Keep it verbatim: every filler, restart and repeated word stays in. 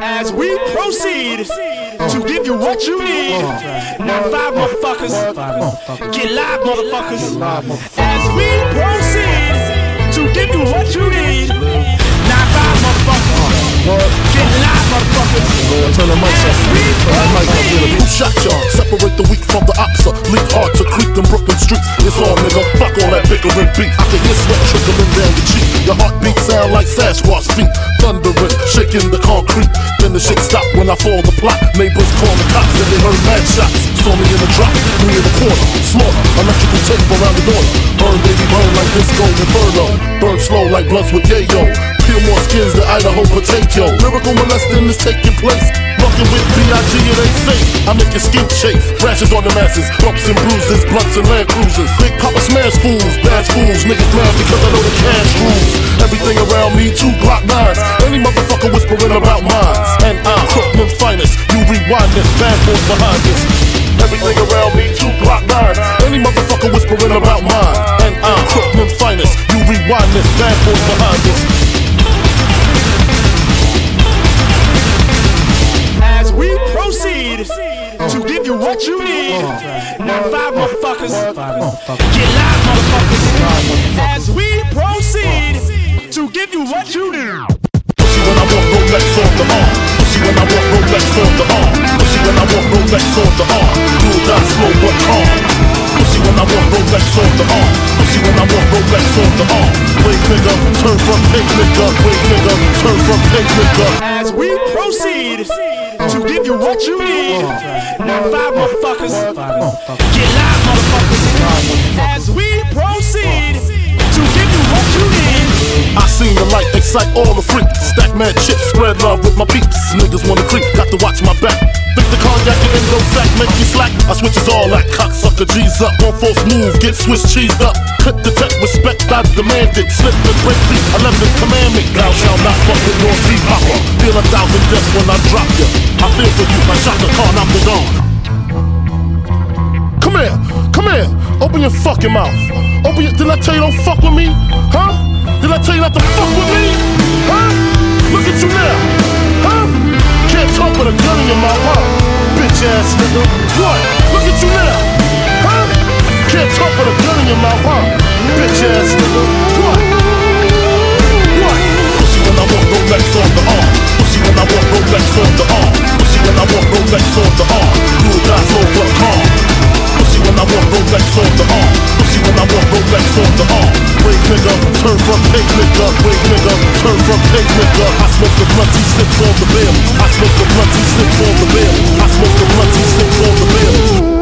As we proceed to give you what you need. Now five motherfuckers, get live motherfuckers. As we proceed to give you what you need. Now five motherfuckers, get live motherfuckers. As we proceed. Who shot y'all? Separate the weak from the opsa. Leak hard to creep them Brooklyn streets. It's all nigga, fuck all that bickering beef. I can hear sweat trickling down the cheek. Your heartbeat sound like Sasquatch feet. Thundering, shaking the concrete. Then the shit stop when I fall the plot. Neighbors call the cops and they heard mad shots. Saw me in the drop, three in the corner. Slaughter, electrical tape around the door. Burn baby burn like this gold inferno. Burn slow like blunts with yayo. Peel more skins than Idaho potato. Lyrical molesting is taking place. Fucking with B I G it ain't safe. I make your skin chafe. Rashes on the masses, bumps and bruises, blunts and Land Cruisers. Big Papa smash fools, bash fools. Niggas mad because I know the cash rules. Everything around me, two Glock nines. Any motherfucker whispering about mine. And I'm Crooklyn finest. You rewind this, bad boys behind this. Everything around me, two Glock nines. Any motherfucker whispering about mine. And I'm Crooklyn finest. You rewind this, bad boys behind this. As we proceed to give you what you need. Now five motherfuckers, get live motherfuckers. As we proceed to give you what you need. Pussy when I walk Rolex on the arm. Pussy when I walk Rolex on the arm. Pussy when I walk Rolex on the arm. Do die slow but calm. Pussy when I walk Rolex on the arm. Pussy when I walk Rolex on the arm. Wait nigga, turn from page nigga. Wait nigga, turn from page nigga. As we proceed to give you what you need. Now five motherfuckers, get live motherfuckers. As we proceed to give you what you need. I seen the light excite all the freaks. Stack mad chips, spread love with my peeps. Niggas wanna creep, got to watch my back. Think the cognac and endo sack make me slack. I switches all that cocksucker G's up. One false move, get Swiss cheesed up. Clip detect respect, I demand it. Slip and break beat, eleventh commandment. Thou shalt not fuck with North Sea Papa. Feel a thousand deaths when I drop ya. I feel for you like Shaka Khan, I'm the dawn. Come here, come here, open your fucking mouth. Open your, did I tell you don't fuck with me? Huh? Did I tell you not to fuck with me? Huh? Look at you now, huh? Can't talk with a gun in your mouth, huh? Bitch ass nigga, what? Look at you now, huh? Can't talk with a gun in your mouth, huh? Bitch ass nigga, what? What? Pussy when I walk Rolex on the arm. Pussy when I walk Rolex on the arm. Pussy when I walk Rolex on the arm. Do die slow but calm. Pussy when I walk Rolex on the arm. Pussy when I walk Rolex on the arm. Wait nigga, turn from page nigga. Wait nigga, turn from page nigga. I smoke the blunts, he sips on the bill. I smoke the blunts, he sips on the bill. I smoke the blunts, he sips on the bill.